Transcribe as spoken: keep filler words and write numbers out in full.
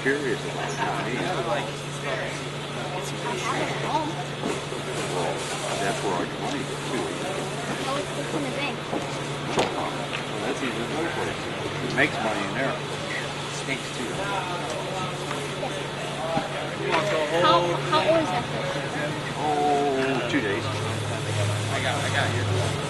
curious about Chinese. Like, Well, that's where our money goes too. Oh, it's in the bank. Well, that's even another place. It makes money in there. Stinks too. How, how old is that fish? Oh, two days. I got, I got you.